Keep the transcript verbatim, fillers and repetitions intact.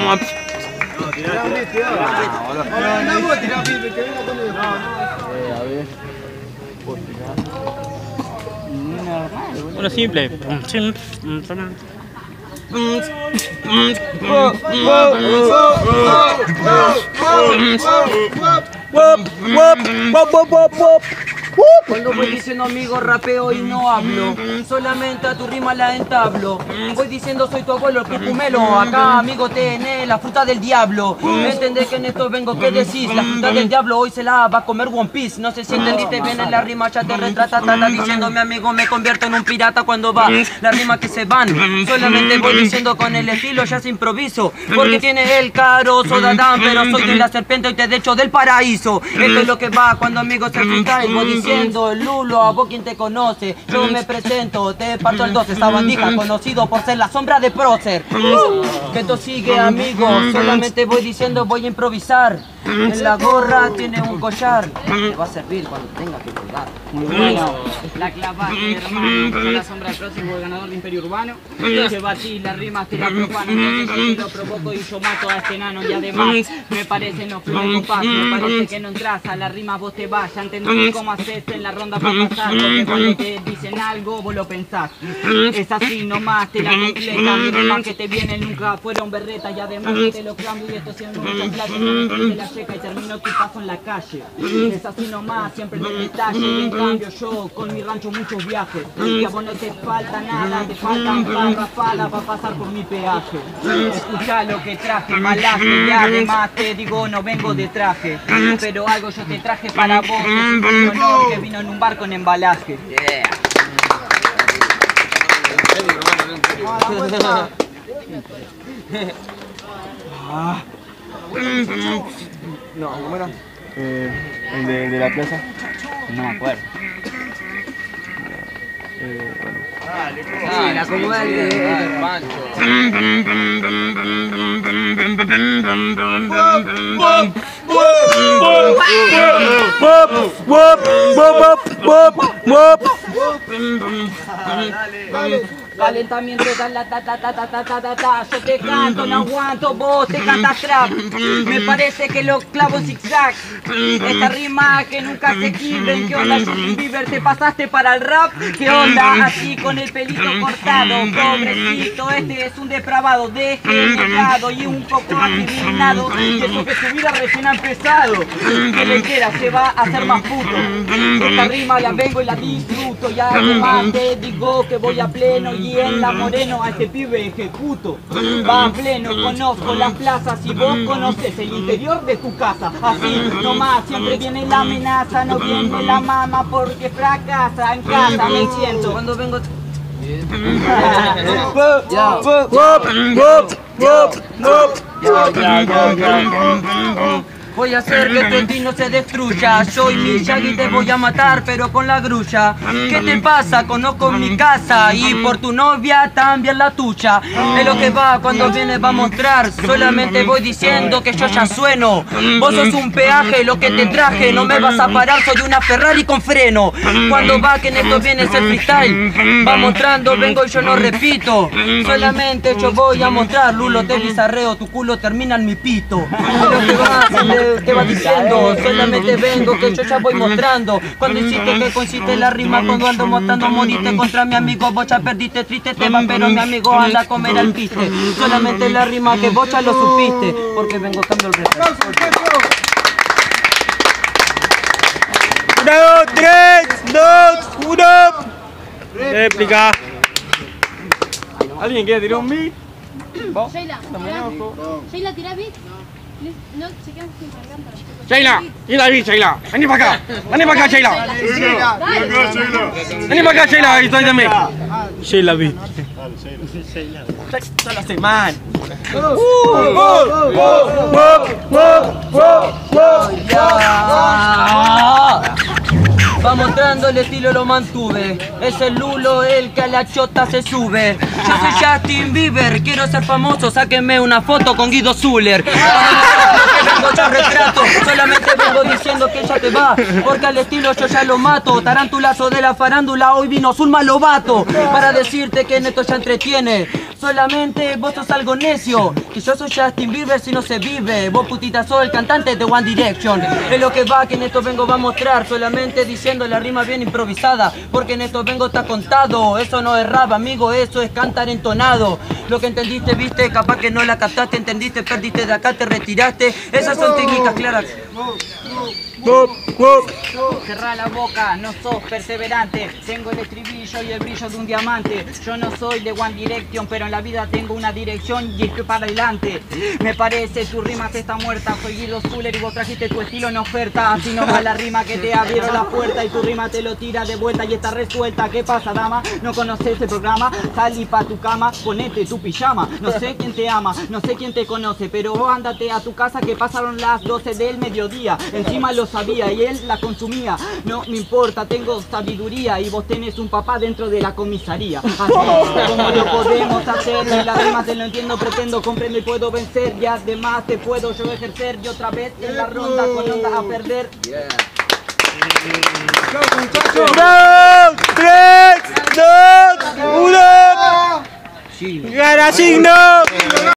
vamos. No, tirá, tirá, tirá. No, no, no, tirá, que venga conmigo. No, no. Eh, a ver. Uno simple. Cuando voy diciendo amigo rapeo y no hablo, solamente a tu rima la entablo. Voy diciendo soy tu abuelo, el cucumelo. Acá amigo tenés la fruta del diablo. Entendés que en esto vengo, ¿qué decís? La fruta del diablo hoy se la va a comer One Piece. No sé si entendiste bien en la rima, ya te retrata. Tata diciendo mi amigo me convierto en un pirata cuando va. Las rimas que se van, solamente voy diciendo con el estilo ya se improviso. Porque tiene el carozo dadán, pero soy de la serpiente y te decho del paraíso. Esto es lo que va cuando amigos se freestyle. Voy diciendo el Lulo, a vos quien te conoce. Yo me presento, te parto el dos. Esta bandija conocido por ser la sombra de Prócer. Que esto sigue amigo, solamente voy diciendo voy a improvisar. En la gorra tiene un collar. Te va a servir cuando tenga que colgar. Muy bueno. La clavaste, hermano. Con la sombra del próximo, el ganador de Imperio Urbano. Que batí las rimas, te las profano. Entonces yo lo provoco y yo mato a este enano. Y además, me parecen los flores paz. Me parece que no entras a la rima, vos te vas. Ya entendés cómo haces en la ronda para pasar. Porque cuando te dicen algo, vos lo pensás. Es así nomás, te la completa. Mis rimas que te vienen nunca fueron berretas. Y además te lo cambio y esto siendo mucha plata. Te la checa y termino tu paso en la calle. Es así nomás, siempre en el detalle. Y en cambio yo, con mi rancho muchos viajes. Y a vos no te falta nada, te faltan barras palas para pasar por mi peaje. Escuchá lo que traje, malaje. Y además te digo, no vengo de traje. Pero algo yo te traje para vos. Es un honor que vino en un barco en embalaje. Yeah. No, ¿cómo era? Eh, el de, de la plaza. No me acuerdo. Eh, bueno. Sí, la comida del Pancho. Calentamiento, ta ta ta ta ta ta ta ta ta. Yo te canto, no aguanto, vos te cantas trap. Me parece que lo clavo en zigzag. Esta rima que nunca se equilibren. ¿Qué onda, Justin Bieber? ¿Te pasaste para el rap? ¿Qué onda? Así con el pelito cortado. Pobrecito, este es un depravado, degenerado y un poco asignado. Y eso que su vida recién ha empezado. Que le quiera, se va a hacer más puto. Esta rima la vengo y la disfruto. Y además te digo que voy a pleno y en la Moreno a este pibe ejecuto. Va a pleno, conozco las plazas y vos conoces el interior de tu casa. Así nomás, siempre viene la amenaza, no viene la mama porque fracasa en casa, me siento. Cuando vengo... Voy a hacer que tu destino se destruya. Soy Miyagi y te voy a matar, pero con la grulla. ¿Qué te pasa? Conozco mi casa y por tu novia también la tuya. Es lo que va cuando viene va a mostrar. Solamente voy diciendo que yo ya sueno. Vos sos un peaje, lo que te traje. No me vas a parar, soy una Ferrari con freno. Cuando va que en esto viene el freestyle, va mostrando, vengo y yo no repito. Solamente yo voy a mostrar. Lulo, te bizarreo, tu culo termina en mi pito. Es lo que va a hacer. Te va diciendo, solamente vengo que yo ya voy mostrando. Cuando hiciste que consiste la rima, cuando ando mostrando moriste contra mi amigo, vos ya perdiste, triste te va, pero mi amigo anda a comer al piste. Solamente la rima que vos ya lo supiste, porque vengo cambio el resto. Uno, tres, dos, uno. Réplica. ¿Alguien quiere tirar un beat? ¿Vos? Sheila, Sheila, ¿tirá beat? No, se quedan sin garganta. Sheila, y la vi, Sheila. Vení para acá. Vení para acá, Sheila. Vení para acá, Sheila, y de mí. Sheila vi. Toda la semana. Va mostrando el estilo, lo mantuve. Es el Lulo el que a la chota se sube. Yo soy Justin Bieber, quiero ser famoso. Sáquenme una foto con Guido Zuller. Que vengo yo retrato, solamente vengo diciendo que ya te va. Porque al estilo yo ya lo mato. Tarantulazo de la farándula, hoy vino Zulma Lobato. Para decirte que en esto ya entretiene. Solamente vos sos algo necio, que yo soy Justin Bieber si no se vive. Vos putita sos el cantante de One Direction. Es lo que va, que en esto vengo va a mostrar, solamente diciendo la rima bien improvisada, porque en esto vengo está contado. Eso no es rap, amigo, eso es cantar entonado. Lo que entendiste, viste, capaz que no la captaste, entendiste, perdiste de acá, te retiraste. Esas son técnicas claras. Cerrá la boca, no sos perseverante. Tengo el estribillo y el brillo de un diamante. Yo no soy de One Direction, pero en la vida tengo una dirección y es que para adelante. Me parece, tu rima está muerta. Soy Guido Zuller y vos trajiste tu estilo en oferta. Así no va la rima que te abrieron la puerta y tu rima te lo tira de vuelta y está resuelta. ¿Qué pasa, dama? ¿No conoces el programa? Salí pa' tu cama, ponete tu pijama. No sé quién te ama, no sé quién te conoce, pero vos ándate a tu casa que pasaron las doce del mediodía. Encima lo sabía y él la consumía. No me importa, tengo sabiduría y vos tenés un papá dentro de la comisaría. Así como lo podemos hacer, y la rima te lo entiendo, pretendo, comprendo y puedo vencer. Y además te puedo yo ejercer y otra vez en la ronda con ondas a perder. tres, dos, uno. ¡Gana Signo!